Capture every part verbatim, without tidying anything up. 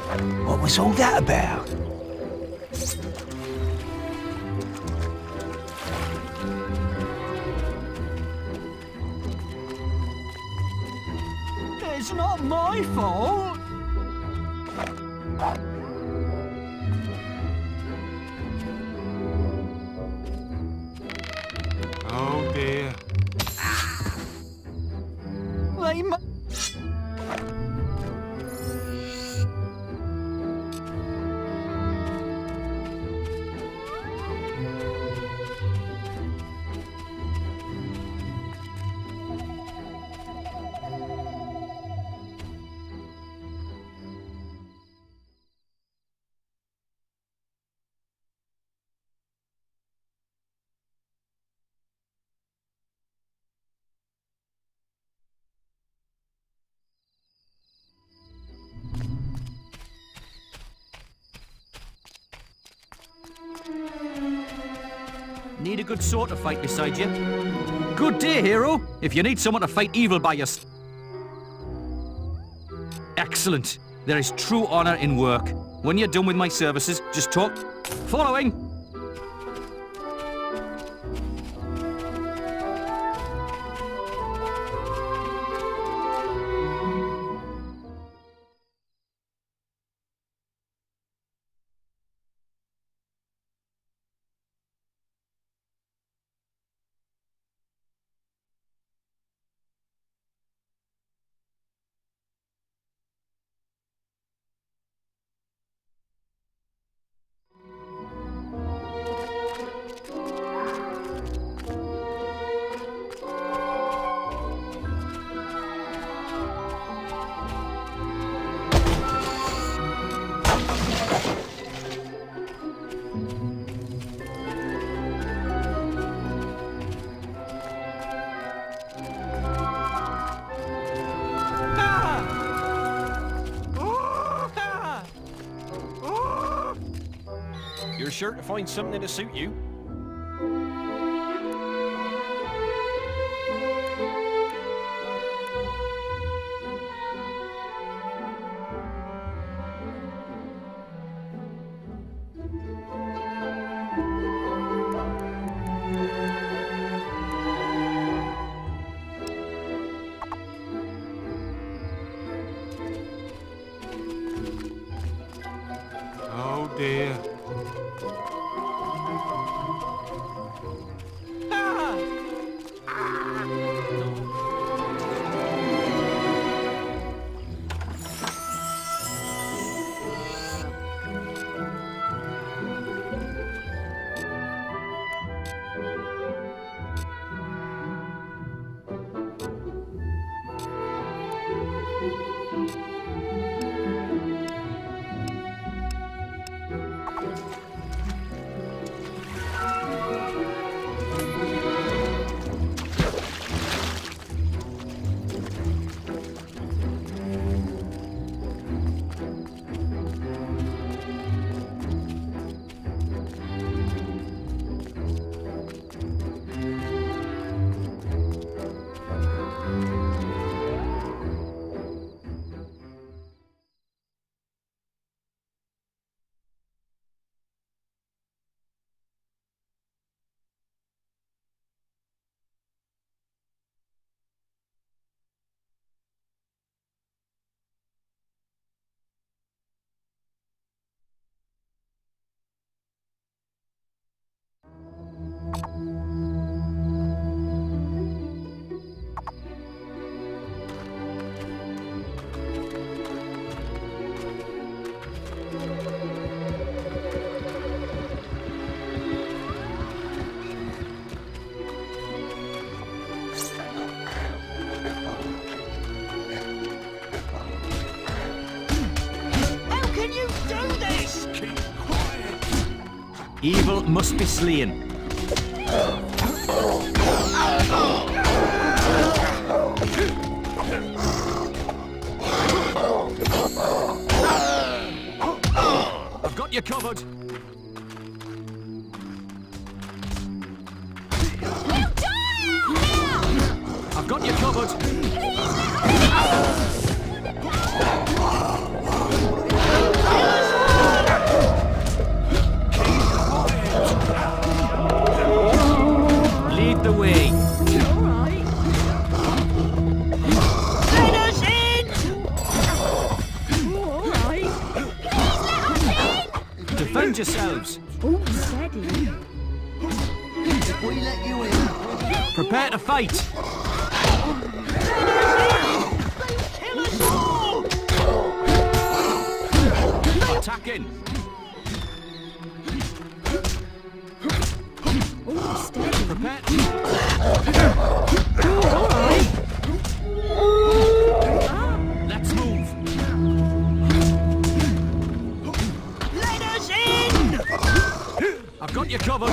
What was all that about? It's not my fault. Oh dear. They mu- Need a good sword to fight beside you? Good day, hero. If you need someone to fight evil by your... s- Excellent. There is true honor in work. When you're done with my services, just talk... Following! You're sure to find something to suit you. Oh dear. Evil must be slain. I've got you covered. I've got you covered. yourselves. Oh, steady. If we let you in... Prepare to fight. Kill us all! Attacking. Oh, steady. Prepare. Let's move. Let us in! I've got you covered.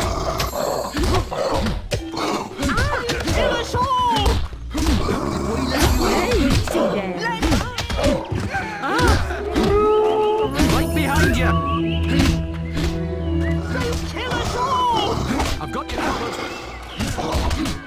Kill us all! Hey, easy there. Right behind you. Kill us all! I've got you covered.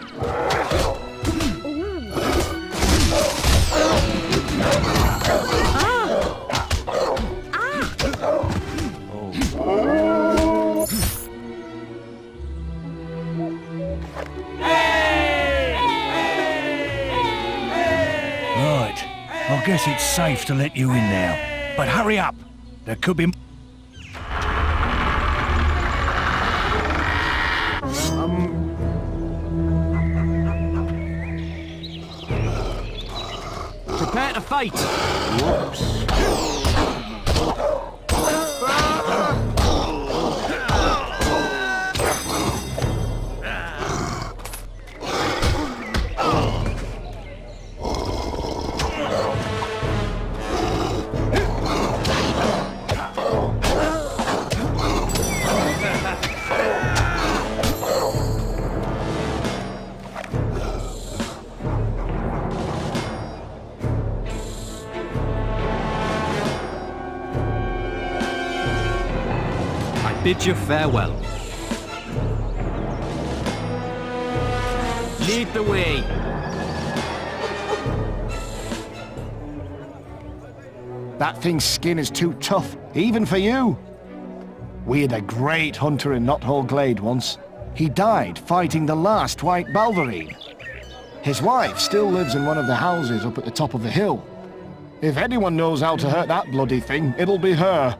Right. I guess it's safe to let you in now. But hurry up. There could be... Prepare to fight. I bid you farewell. Lead the way. That thing's skin is too tough, even for you. We had a great hunter in Knothole Glade once. He died fighting the last white Balverine. His wife still lives in one of the houses up at the top of the hill. If anyone knows how to hurt that bloody thing, it'll be her.